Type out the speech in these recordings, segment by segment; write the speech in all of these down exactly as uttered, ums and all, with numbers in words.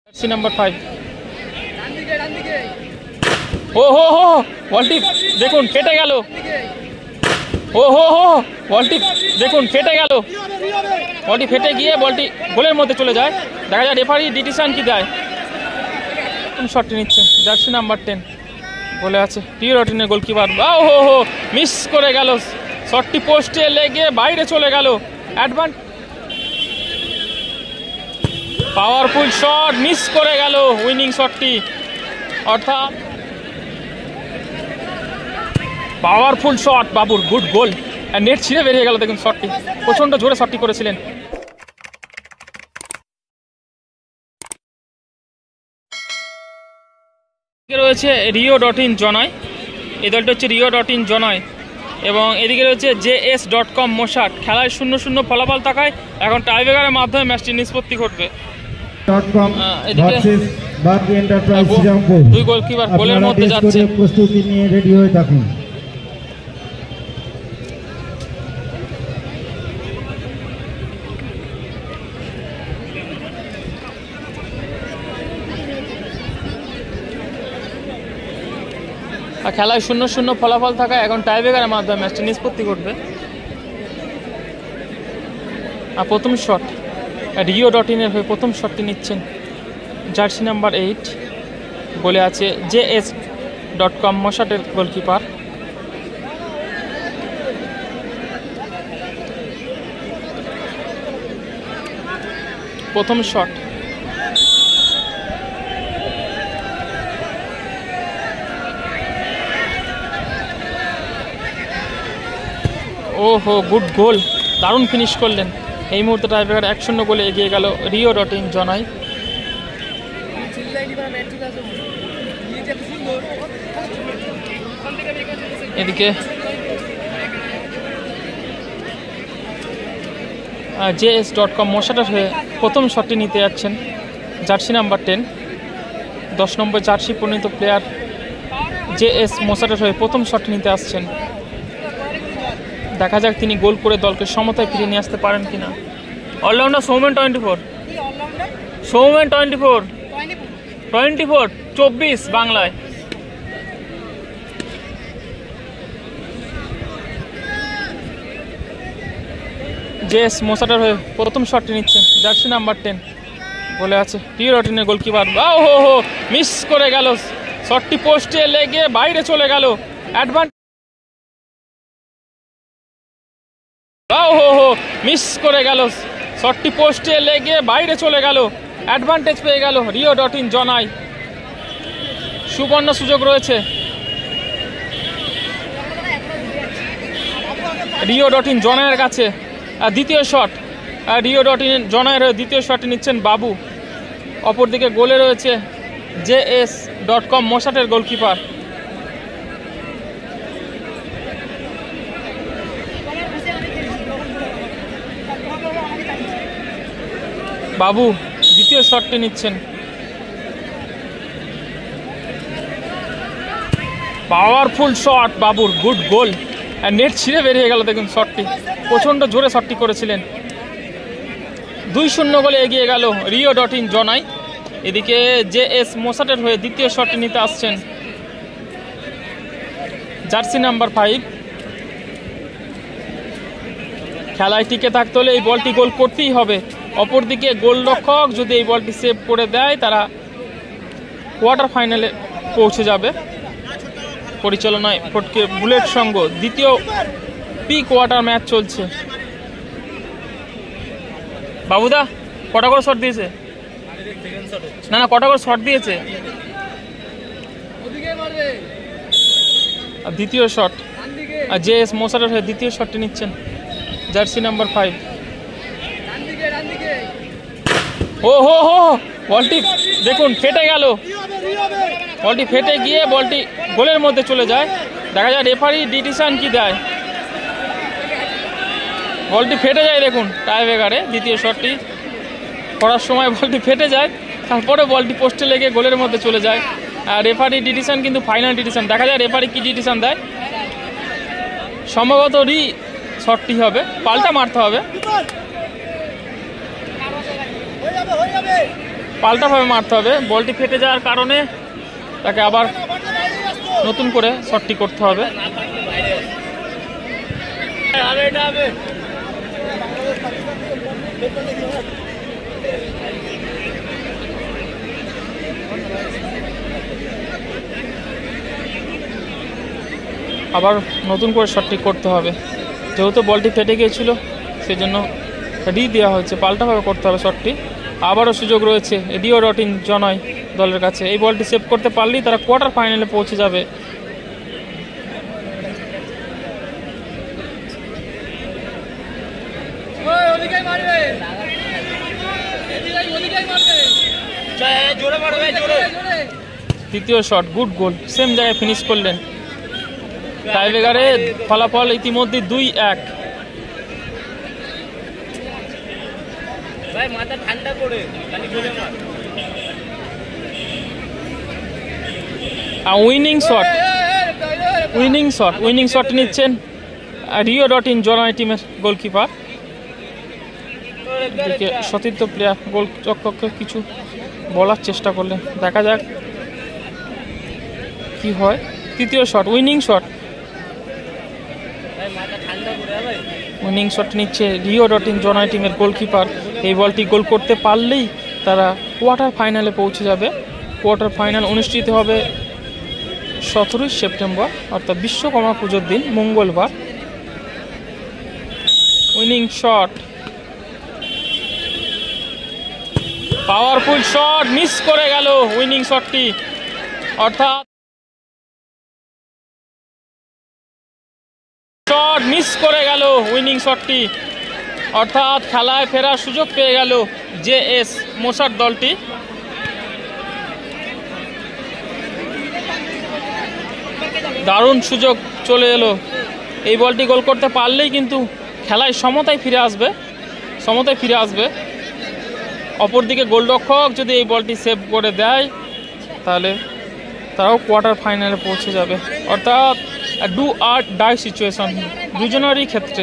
Jersey number five. ও হো হো বলটি দেখুন কেটে গেল। ও হো হো বলটি দেখুন ফেটে গেল। বলটি ফেটে গিয়ে বলটি গোলের মধ্যে চলে যায়। দেখা যায় রেফারি ডিসিশন কি দেয়। শটটি নিচ্ছে জার্সি নাম্বার টেন বলে আছে রিও ডটিনের গোলকিপার। ও হো হো মিস করে গেল। শটটি পোস্টে লেগে বাইরে চলে গেল। অ্যাডভান্স পাওয়ারফুল শট মিস করে গেল উইনিং শটটি। অর্থাৎ পাওয়ারফুল শট বাবুর গুড গোল। নেট ছিঁড়ে বেরিয়ে গেল। দেখুন শটটি প্রচন্ড জোরে শটটি করেছিলেন। রয়েছে রিও ডটিন জনয়। এই দলটি হচ্ছে রিও ডটিন জনয় এবং এদিকে রয়েছে জে এস ডট কম মোশাট। খেলায় শূন্য শূন্য ফলাফল থাকায় এখন টাইব্রেকারের মাধ্যমে ম্যাচটি নিষ্পত্তি ঘটবে। দুই গোলকিপার গোলের মধ্যে যাচ্ছে। প্রস্তুতি নিয়ে রেডি হয়ে থাকুন। খেলায় শূন্য শূন্য ফলাফল থাকায় এখন টাইব্রেকারের মাধ্যমে ম্যাচটি নিষ্পত্তি ঘটবে। আর প্রথম শট রিও ডটিনের হয়ে প্রথম শটটি নিচ্ছেন জার্সি নাম্বার এইট বলে আছে জে এস ডট কম মোশাটের গোলকিপার। প্রথম শট ও হো গুড গোল, দারুণ ফিনিশ করলেন। এই মুহূর্তে টাইব্রেকার এক শূন্য গোলে এগিয়ে গেল রিও ডটিন জনয়। এদিকে জে এস ডট কম মোশাটের হয়ে প্রথম শটটি নিতে যাচ্ছেন জার্সি নাম্বার টেন। দশ নম্বর জার্সি পরিণত প্লেয়ার জে এস মোশাটের হয়ে প্রথম শটটি নিতে আসছেন। দেখা যাক তিনি গোল করে দলকে সমতায় ফিরিয়ে নিয়ে আসতে পারেন কিনা। Allrounder Soumen twenty four Soumen twenty four twenty four চব্বিশ বাংলায়। জেস মোশাটের হয়ে প্রথম শটটি নিচ্ছে জার্সি নাম্বার টেন বলে আছে রিও ডটিনের গোলকিপার। ও হো হো মিস করে গেল। শটটি পোস্টে লেগে বাইরে চলে গেল। অ্যাডভান্স ও হো হো মিস করে গেল। শটটি পোস্টে লেগে বাইরে চলে গেল। অ্যাডভান্টেজ পেয়ে গেল রিও ডটিন জনয়। সুবর্ণ সুযোগ রয়েছে রিও ডটিন জনয়ের কাছে। দ্বিতীয় শট রিও ডটিন জনয়ের দ্বিতীয় শটটি নিচ্ছেন বাবু। অপরদিকে গোলে রয়েছে জে এস ডট কম মোশাটের গোলকিপার। বাবু দ্বিতীয় শটটি নিচ্ছেন। পাওয়ারফুল শট বাবুর গুড গোল। নেট ছিঁড়ে বেরিয়ে গেল। দেখুন শটটি প্রচণ্ড জোরে শটটি করেছিলেন। দুই শূন্য গোলে এগিয়ে গেল রিও ডটিন জনয়। এদিকে জে এস মোশাটের হয়ে দ্বিতীয় শটটি নিতে আসছেন জার্সি নাম্বার ফাইভ। খেলায় টিকে থাকতে হলে এই বলটি গোল করতেই হবে। অপরদিকে গোলরক্ষক যদি এই বলটি সেভ করে দেয় তারা কোয়ার্টার ফাইনালে পৌঁছে যাবে। পরিচালনায় ফটকে বুলেট সংঘ দ্বিতীয় প্রি কোয়ার্টার ম্যাচ চলছে। বাবুদা কটা করে শট দিয়েছে? না না কটা করে শট দিয়েছে? দ্বিতীয় শট আর জে এস মোশাটের হয়ে দ্বিতীয় শটটি নিচ্ছেন জার্সি নাম্বার ফাইভ। ও হো হো বলটি দেখুন ফেটে গেল। বলটি ফেটে গিয়ে বলটি গোলের মধ্যে চলে যায়। দেখা যায় রেফারি ডিসিশন কি দেয়। বলটি ফেটে যায়। দেখুন টাইব্রেকারে দ্বিতীয় শটটি করার সময় বলটি ফেটে যায়। তারপরে বলটি পোস্টে লেগে গোলের মধ্যে চলে যায়। আর রেফারি ডিসিশন কিন্তু ফাইনাল ডিসিশন। দেখা যায় রেফারি কি ডিসিশন দেয়। সম্ভবত রি শটটি হবে, পাল্টা মারতে হবে। পাল্টাভাবে মারতে হবে। বলটি ফেটে যাওয়ার কারণে তাকে আবার নতুন করে শটটি করতে হবে। আবার নতুন করে শটটি করতে হবে, যেহেতু বলটি ফেটে গিয়েছিল সেই জন্য রি দেওয়া হয়েছে, পাল্টাভাবে করতে হবে শটটি। আবারও সুযোগ রয়েছে রিও ডটিন জনয় দলের কাছে। এই বলটি সেভ করতে পারলেই তারা কোয়ার্টার ফাইনালে পৌঁছে যাবে। তৃতীয় শট, গুড গোল, সেম জায়গায় ফিনিশ করলেন। টাইব্রেকারে ফলাফল ইতিমধ্যে দুই এক। Winning shot winning shot winning shot নিচ্ছেন রিও ডটিন জনয় টিমের গোলকিপার। সতীর্থ প্লেয়ার গোলরক্ষককে কিছু বলার চেষ্টা করলেন, দেখা যাক কি হয়। তৃতীয় shot, winning shot winning shot নিচ্ছে রিও ডটিন জনয় টিমের গোলকিপার। এই বলটি গোল করতে পারলেই তারা কোয়ার্টার ফাইনালে পৌঁছে যাবে। কোয়ার্টার ফাইনাল অনুষ্ঠিত হবে সতেরোই সেপ্টেম্বর, অর্থাৎ বিশ্বকর্মা পুজোর দিন, মঙ্গলবার। Winning shot, powerful shot, miss করে গেল উইনিং শটটি। অর্থাৎ শট মিস করে গেল উইনিং শটটি, অর্থাৎ খেলায় ফেরার সুযোগ পেয়ে গেল জে এস মোসাট দলটি। দারুণ সুযোগ চলে এলো। এই বলটি গোল করতে পারলেই কিন্তু খেলায় সমতায় ফিরে আসবে সমতায় ফিরে আসবে অপরদিকে গোলরক্ষক যদি এই বলটি সেভ করে দেয় তাহলে তারাও কোয়ার্টার ফাইনালে পৌঁছে যাবে। অর্থাৎ ডু আর ডাই সিচুয়েশন দুজনেরই ক্ষেত্রে।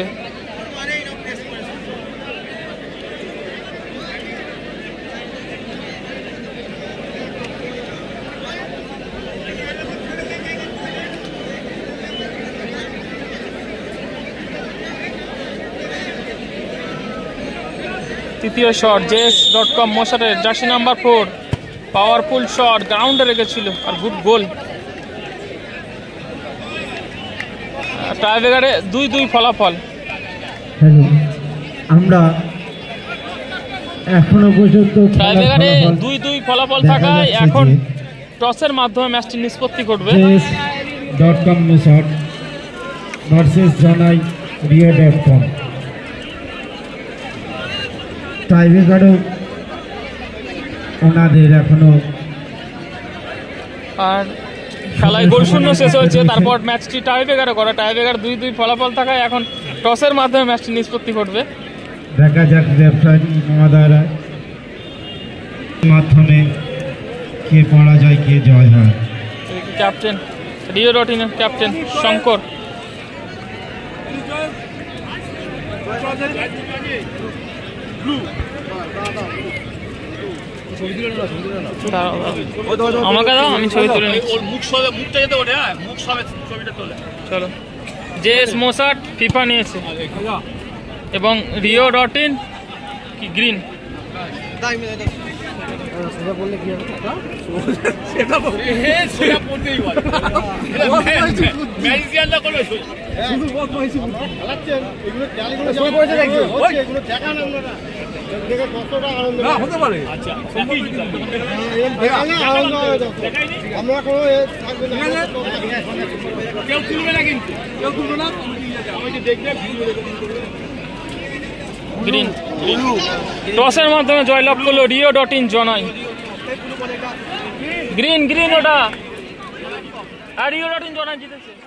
তৃতীয় শট, জেস ডট কম মোসাটের jersey number four, powerful shot, গ্রাউন্ডে রেখেছিল আর গুড গোল। টাইব্রেকারে দুই দুই ফলাফল। হ্যালো, আমরা এখনো পর্যন্ত টাইব্রেকারে দুই দুই ফলাফল থাকায় এখন টসের মাধ্যমে ম্যাচটি নিষ্পত্তি ঘটবে। জেস ডট কম মোসাট ভার্সেস জনাই রিও ডট কম। টাইব্রেকারও ওনাদের এখনো, আর খেলায় গোল শূন্য শেষ হয়েছে। তারপর ম্যাচটি টাইব্রেকারে করা, টাইব্রেকার দুই দুই ফলাফল থাকায় এখন টসের মাধ্যমে ম্যাচটি নিষ্পত্তি ঘটবে। দেখা যাক রেফারি মহোদয়রা মাধ্যমে কে পরাজয় কে জয় হয়। ক্যাপ্টেন রিও ডটিনের ক্যাপ্টেন শঙ্কর। আমাকে দাও, আমি ছবি তুলে নিচ্ছি। চলো, জেএস মোসাট ফিফা নিয়েছে এবং রিও ডটিন কি গ্রিন। গ্রিন টসের মাধ্যমে জয়লাভ করলো রিও ডটিন জনয়। গ্রিন গ্রিন ওটা, আর রিও ডটিন জনয় জিতেছে।